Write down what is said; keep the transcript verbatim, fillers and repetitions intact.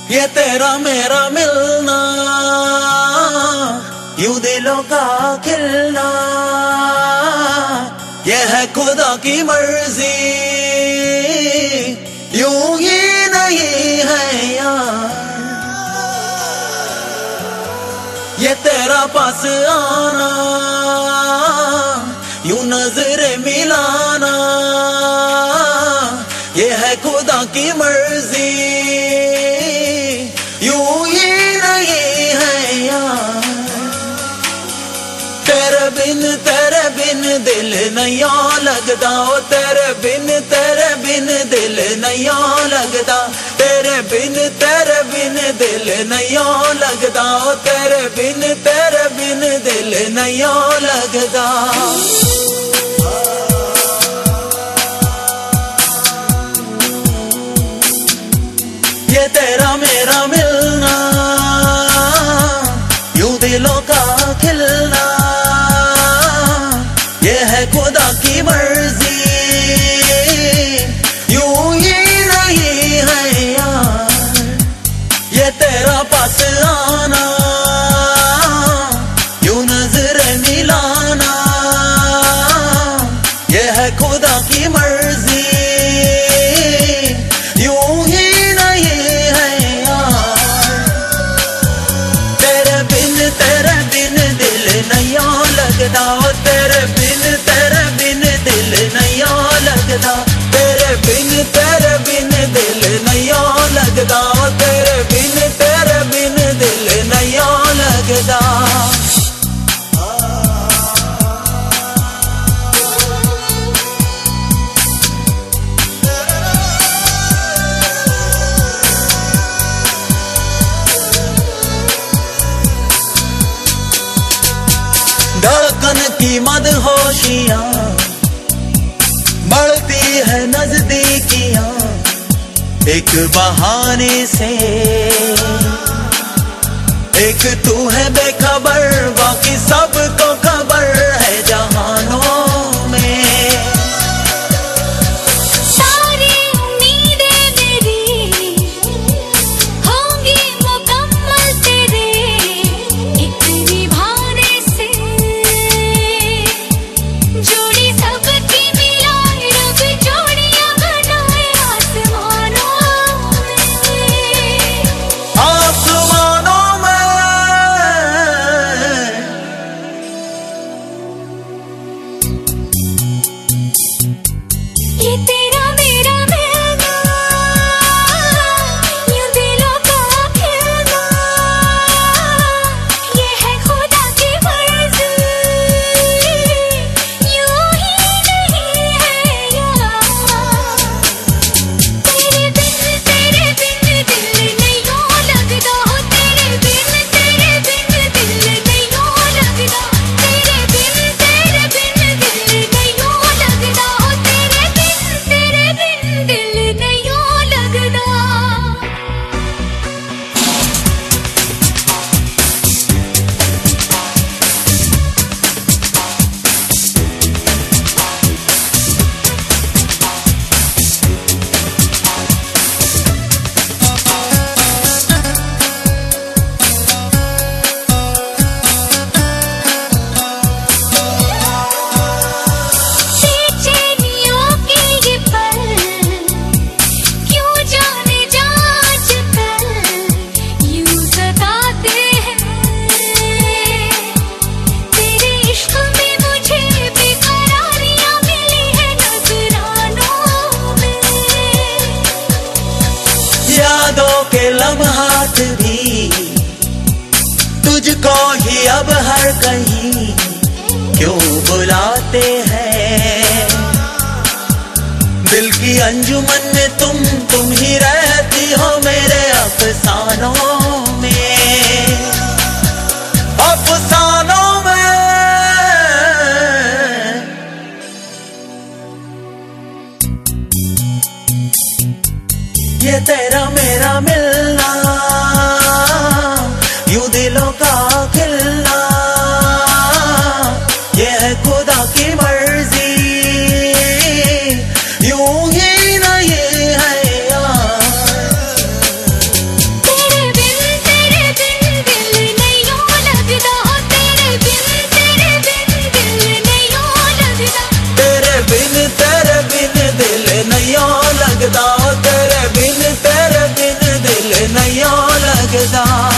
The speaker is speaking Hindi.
ये तेरा मेरा मिलना, यूं दिलों का खिलना, ये है खुदा की मर्जी, यूं ही नहीं है यार। ये तेरा पास आना, यूं नजरे मिलाना, ये है खुदा की मर्जी, यूं ही नहीं है यार। तेरे बिन तेरे बिन दिल नहीं लगता, ओ तेरे बिन तेरे बिन दिल नहीं लगता, तेरे बिन तेरे बिन दिल नहीं लगता, ओ तेरे बिन तेरे बिन दिल नहीं लगता। ये तेरा मेरा मिलना, यूं दिलों का खिलना, ये है खुदा की मर्जी, यूं ही नहीं है यार। ये तेरा पास आना, यूं नजरें मिलाना, ये है खुदा की मर्जी, यूं ही नहीं है यार। तेरे बिन तेरे बिन दिल नहीं लगता, तेरे बिन तेरे बिन दिल नहीं लगता, तेरे बिन तेरे बिन दिल नहीं लगता, तेरे बिन तेरे बिन दिल नहीं लगता। धड़कन की मदहोशियां बढ़ती है नजदीकियां, एक बहाने से, एक तू है बेखबर, बाकी सबको खबर है जहानों में। सारी उम्मीदें मेरी होंगी मुकम्मल तेरे एक निभाने से, जोड़ी सबकी मिलाए रब जोड़ियां बनाए आसमानों में। आसमानों में ये तेरा मेरा मिलना, यूं दिलों का खिलना, ये है खुदा की मर्जी, यूं ही नहीं है यार। तेरे बिन तेरे बिन दिल नहीं लगता, हो तेरे बिन तेरे बिन दिल नहीं लगता, तेरे बिन तेरे बिन दिल नहीं लगता, हो तेरे बिन तेरे बिन दिल नहीं लगता। बेचैनियों के ये पल क्यों जाने जा आजकल यूं सताते हैं, तेरे इश्क में मुझे बेकरारियां मिली है नजरानों में। यादों के लम्हात भी तुझको ही अब हर कहीं क्यों बुलाते हैं। दिल की अंजुमन में तुम तुम ही रहती हो मेरे अफसानों में, अफसानों में। ये तेरा मेरा मिलना, यूं दिलों का खिलना, ये है खुदा की मर्जी, यूं ही नहीं है यार। लगदा।